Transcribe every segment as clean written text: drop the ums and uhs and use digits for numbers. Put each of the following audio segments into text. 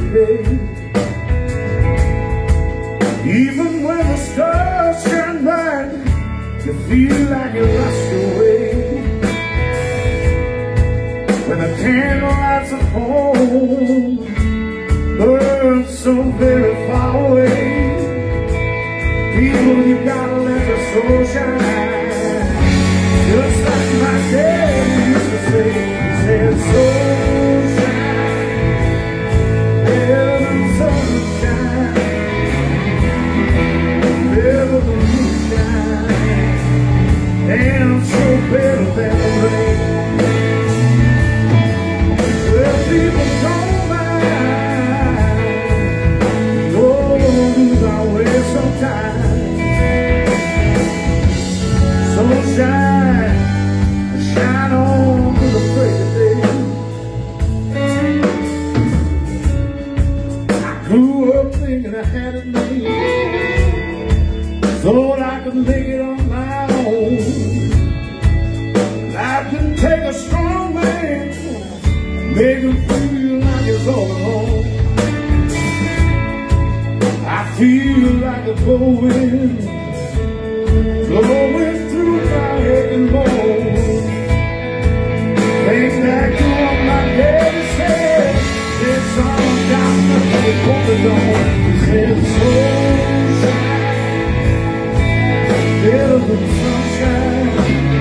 day. Even when the stars shine bright, you feel like you rushed away. When the candlelights at home burn so very far away, people, you gotta let your soul shine. Just like my dad used to say, he said, soul shine, better than sunshine, better than moonshine, and so better than the rain. Well, people don't mind, oh, lose our way sometimes. So shine, shine on to the break of day. I grew up thinking I had it made, thought I could make it on my own. Life can take a strong man, make him feel like he's all alone. I feel like a cold wind blowing through my head and bones. Think back to what my daddy said. Said, son, got nothing to focus on. He said, soul shine, better than sunshine,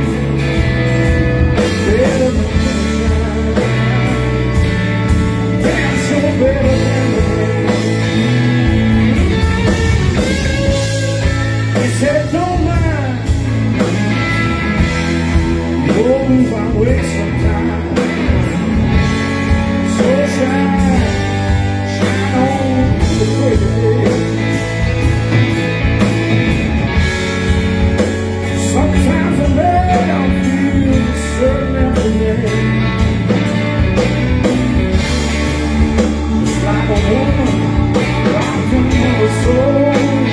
better than sunshine, damn sure better than the rain. He said, don't mind, lose our way sometime. So shine, shine on the break of day. Sometimes a man feels certain emptiness, just like a woman locked in her soul.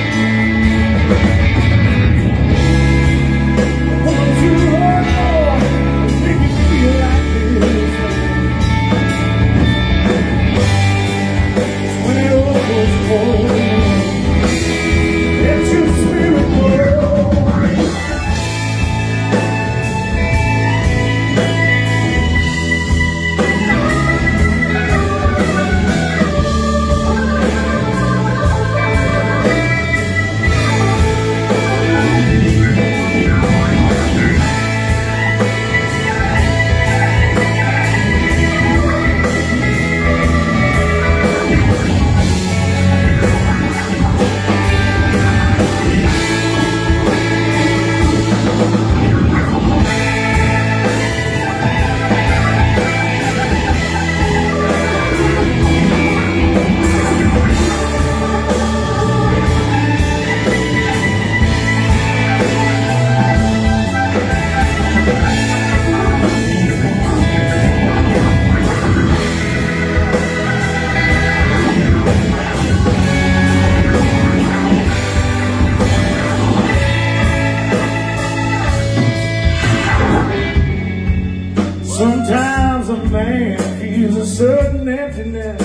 Sometimes a man feels a certain emptiness,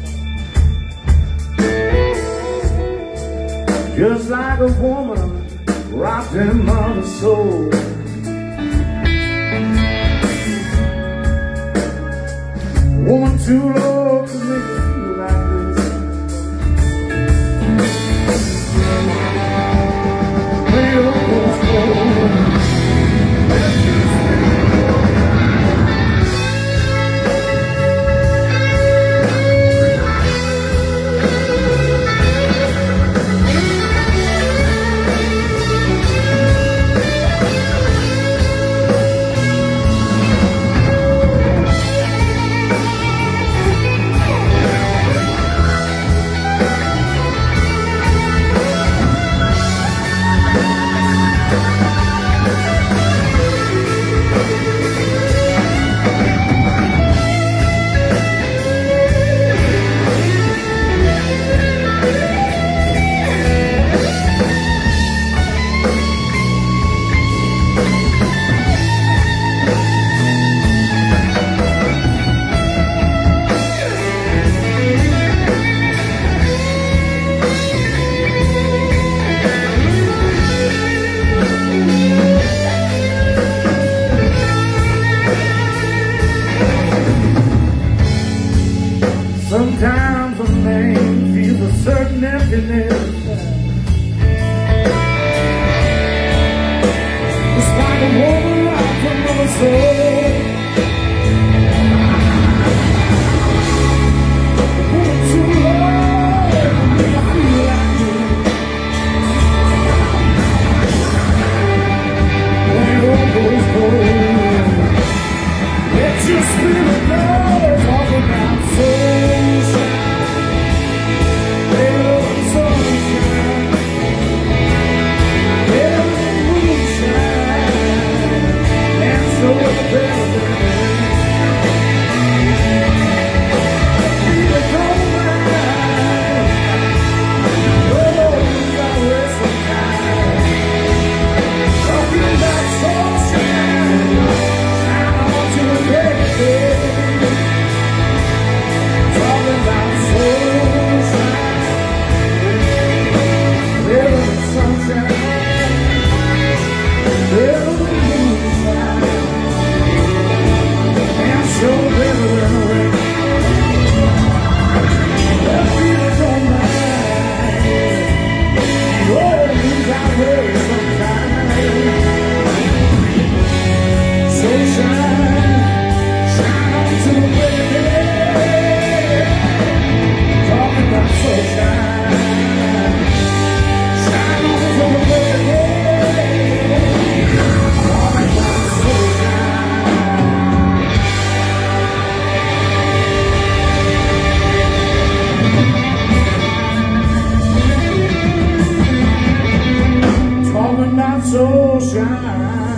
just like a woman rocked in mother's soul. Woman too low to make it feel like this. Play the postcode. the man feels a certain emptiness. It's like a woman out from another soul. A woman too low, I feel like you. When it all goes cold, let your spirit know. Talk about sunshine, little sunshine, little moonshine, and so better. Feel it on my mind, oh, you got rest some time. Talking about sunshine, shine on to the baby. Talking about sunshine, little sunshine, little moonshine, and so better than the rain. That feeling don't mind, oh, you got worry sometimes. Sunshine, shine on to the baby. Talking about sunshine, shine on to the baby. Talking about sunshine. Talking about sunshine.